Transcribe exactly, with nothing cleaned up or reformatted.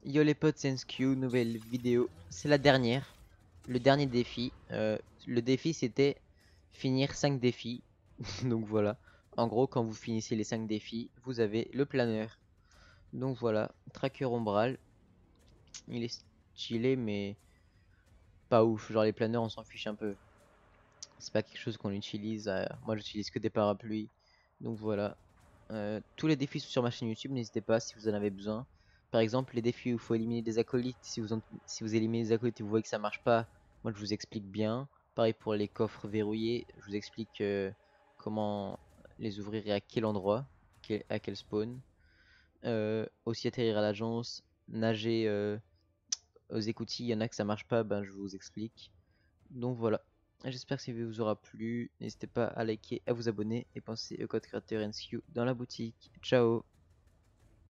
Yo les potes, c'est N S Q, nouvelle vidéo. C'est la dernière, le dernier défi. Euh, le défi c'était finir cinq défis. Donc voilà. En gros, quand vous finissez les cinq défis, vous avez le planeur. Donc voilà, tracker ombral. Il est stylé, mais pas ouf. Genre les planeurs, on s'en fiche un peu. C'est pas quelque chose qu'on utilise. euh, Moi, j'utilise que des parapluies. Donc voilà. Euh, tous les défis sont sur ma chaîne YouTube, n'hésitez pas si vous en avez besoin. Par exemple, les défis où il faut éliminer des acolytes, si vous, en- si vous éliminez des acolytes et vous voyez que ça marche pas, moi je vous explique bien. Pareil pour les coffres verrouillés, je vous explique euh, comment les ouvrir et à quel endroit, quel- à quel spawn. Euh, aussi atterrir à l'agence, nager euh, aux écoutilles, il y en a que ça marche pas, ben je vous explique. Donc voilà, j'espère que cette vidéo vous aura plu. N'hésitez pas à liker, à vous abonner et pensez au code créateur N S Q dans la boutique. Ciao!